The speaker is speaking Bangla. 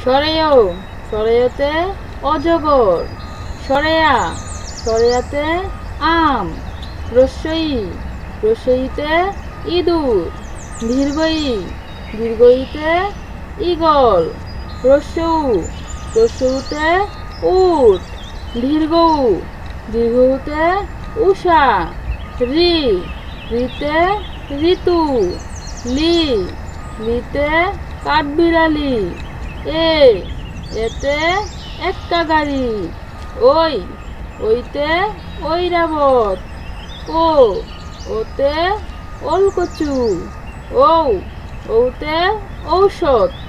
সরেয়, সরেয়তে অজগর। সরেয়া, সরেয়াতে আম। রস্বই, রস্বইতে ইঁদুর। দীর্ঘই, দীর্ঘইতে ঈগল। রস্যউ, রস্যউতে উট। দীর্ঘউ, দীর্ঘউতে উষা। রি, রিতে ঋতু। লি, লিতে কাঠবিড়ালি। এ, এতে এক্কা গাড়ি। ওই, ওইতে ঐরাবত। ও, ওতে ওলকচু। ঔ, ঔতে ঔষধ।